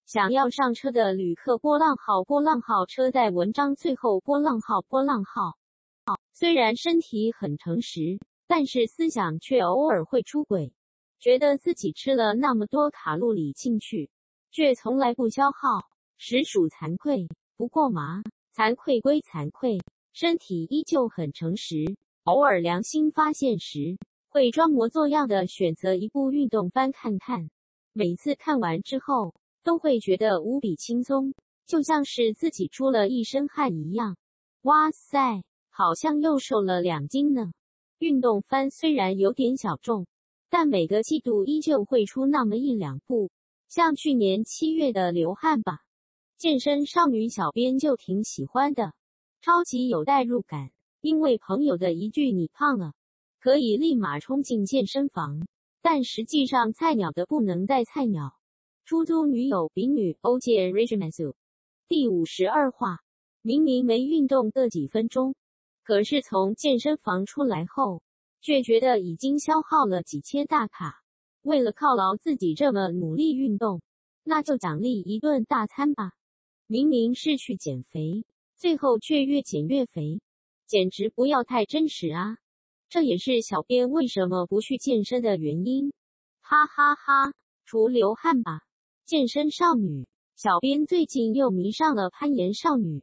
想要上车的旅客波浪号车在文章最后波浪号。虽然身体很诚实，但是思想却偶尔会出轨，觉得自己吃了那么多卡路里进去，却从来不消耗，实属惭愧。不过嘛，惭愧归惭愧，身体依旧很诚实，偶尔良心发现时，会装模作样的选择一部运动番看看。每次看完之后，都会觉得无比轻松，就像是自己出了一身汗一样。哇塞，好像又瘦了2斤呢。运动番虽然有点小众，但每个季度依旧会出那么1-2部，像去年7月的流汗吧，健身少女小编就挺喜欢的，超级有代入感，因为朋友的一句你胖了，可以立马冲进健身房，但实际上菜鸟的不能再菜鸟。出租女友比女欧界 Regimensu 第52话，明明没运动个几分钟，可是从健身房出来后，却觉得已经消耗了几千大卡。为了犒劳自己这么努力运动，那就奖励一顿大餐吧。明明是去减肥，最后却越减越肥，简直不要太真实啊！这也是小编为什么不去健身的原因。哈哈哈，除流汗吧。健身少女，小编最近又迷上了攀岩少女。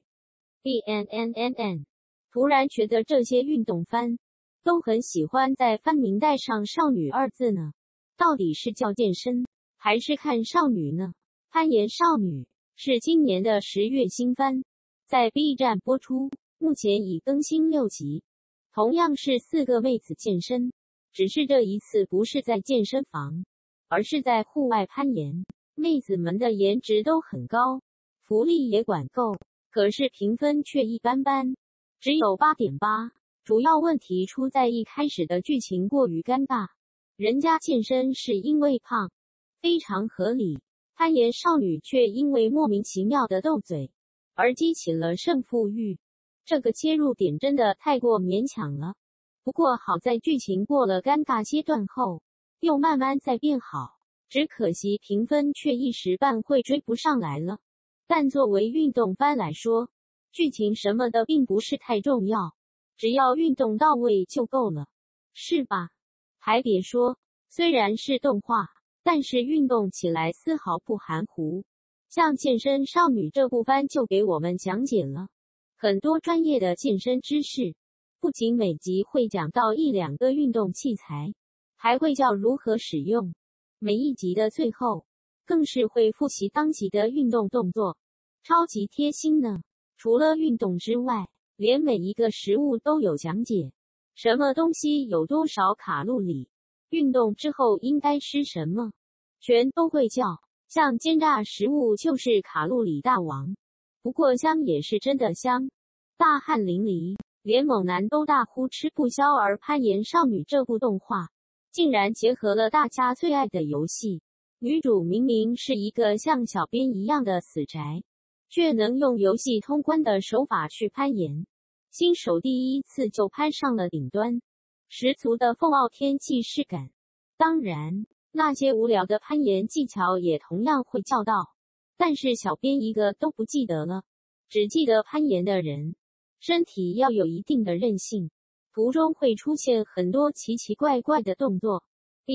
突然觉得这些运动番都很喜欢在番名带上少女2字呢，到底是叫健身还是看少女呢？攀岩少女是今年的10月新番，在 B 站播出，目前已更新6集，同样是4个妹子健身，只是这一次不是在健身房，而是在户外攀岩。妹子们的颜值都很高，福利也管够，可是评分却一般般，只有 8.8。主要问题出在一开始的剧情过于尴尬，人家健身是因为胖，非常合理，攀岩少女却因为莫名其妙的斗嘴而激起了胜负欲，这个切入点真的太过勉强了。不过好在剧情过了尴尬阶段后，又慢慢在变好，只可惜评分却一时半会追不上来了。但作为运动番来说，剧情什么的并不是太重要，只要运动到位就够了，是吧？还别说，虽然是动画，但是运动起来丝毫不含糊。像健身少女这部番就给我们讲解了很多专业的健身知识，不仅每集会讲到1-2个运动器材，还会教如何使用。每一集的最后，更是会复习当集的运动动作，超级贴心呢。除了运动之外，连每一个食物都有讲解，什么东西有多少卡路里，运动之后应该吃什么，全都会教。像煎炸食物就是卡路里大王，不过香也是真的香，大汗淋漓，连猛男都大呼吃不消。而攀岩少女这部动画竟然结合了大家最爱的游戏，女主明明是一个像小编一样的死宅，却能用游戏通关的手法去攀岩，新手第一次就攀上了顶端，十足的凤傲天气势感。当然，那些无聊的攀岩技巧也同样会教到，但是小编一个都不记得了，只记得攀岩的人身体要有一定的韧性，途中会出现很多奇奇怪怪的动作。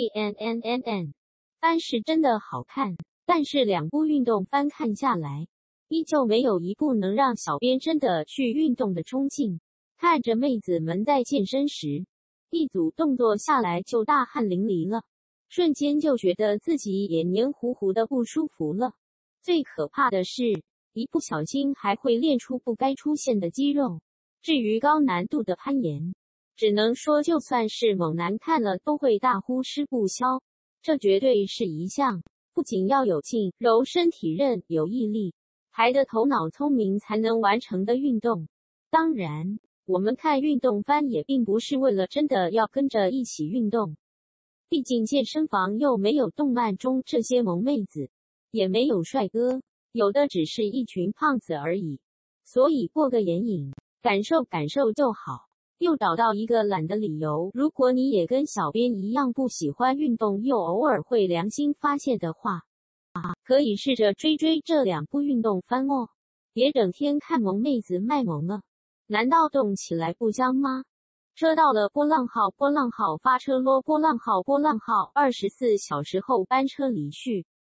番是真的好看，但是2部运动番看下来，依旧没有一部能让小编真的去运动的冲劲。看着妹子们在健身时，一组动作下来就大汗淋漓了，瞬间就觉得自己也黏糊糊的不舒服了。最可怕的是，一不小心还会练出不该出现的肌肉。至于高难度的攀岩，只能说就算是猛男看了都会大呼吃不消。这绝对是一项不仅要有劲、柔身体韧、有毅力，还得头脑聪明才能完成的运动。当然，我们看运动番也并不是为了真的要跟着一起运动，毕竟健身房又没有动漫中这些萌妹子，也没有帅哥，有的只是一群胖子而已，所以过个眼瘾，感受感受就好。又找到一个懒的理由，如果你也跟小编一样不喜欢运动，又偶尔会良心发现的话， 可以试着追这两部运动番哦，别整天看萌妹子卖萌了。难道动起来不香吗？车到了，波浪号发车啰，波浪号24小时后班车离去。